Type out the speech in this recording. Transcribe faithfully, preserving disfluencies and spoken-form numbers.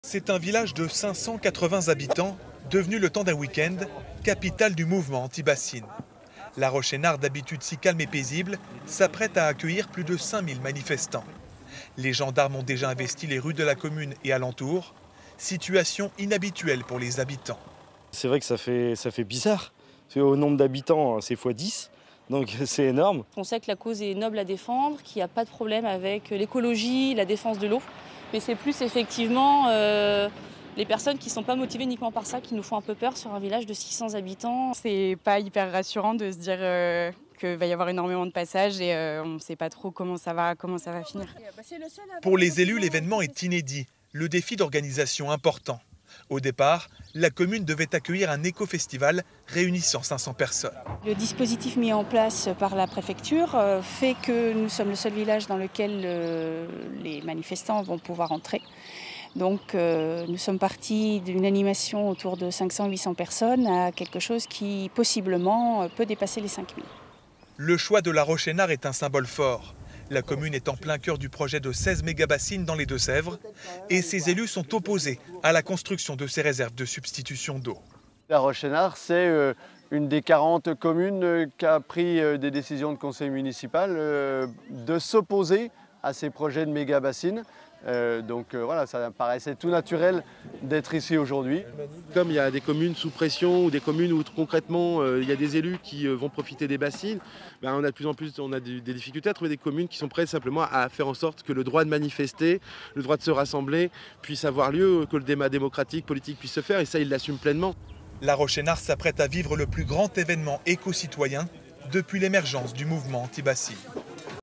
C'est un village de cinq cent quatre-vingts habitants, devenu le temps d'un week-end, capitale du mouvement anti-bassine. La Roche-Énard, d'habitude si calme et paisible, s'apprête à accueillir plus de cinq mille manifestants. Les gendarmes ont déjà investi les rues de la commune et alentours, situation inhabituelle pour les habitants. C'est vrai que ça fait, ça fait bizarre, parce qu'au nombre d'habitants, c'est fois dix, donc c'est énorme. On sait que la cause est noble à défendre, qu'il n'y a pas de problème avec l'écologie, la défense de l'eau, mais c'est plus effectivement euh, les personnes qui ne sont pas motivées uniquement par ça qui nous font un peu peur sur un village de six cents habitants. C'est pas hyper rassurant de se dire euh, qu'il va y avoir énormément de passages et euh, on ne sait pas trop comment ça va, comment ça va finir. Pour les élus, l'événement est inédit, le défi d'organisation important. Au départ, la commune devait accueillir un éco-festival réunissant cinq cents personnes. Le dispositif mis en place par la préfecture fait que nous sommes le seul village dans lequel les manifestants vont pouvoir entrer. Donc euh, nous sommes partis d'une animation autour de cinq cents à huit cents personnes à quelque chose qui possiblement peut dépasser les cinq mille. Le choix de la Roche-Énard est un symbole fort. La commune est en plein cœur du projet de seize mégabassines dans les Deux-Sèvres et ses élus sont opposés à la construction de ces réserves de substitution d'eau. La Roche-Énard, c'est une des quarante communes qui a pris des décisions de conseil municipal de s'opposer à ces projets de méga-bassines. Euh, donc euh, voilà, ça paraissait tout naturel d'être ici aujourd'hui. Comme il y a des communes sous pression ou des communes où concrètement euh, il y a des élus qui euh, vont profiter des bassines, ben, on a de plus en plus on a des, des difficultés à trouver des communes qui sont prêtes simplement à faire en sorte que le droit de manifester, le droit de se rassembler puisse avoir lieu, que le débat démocratique, politique puisse se faire, et ça ils l'assument pleinement. La Roche-Énard s'apprête à vivre le plus grand événement éco-citoyen depuis l'émergence du mouvement anti-bassine.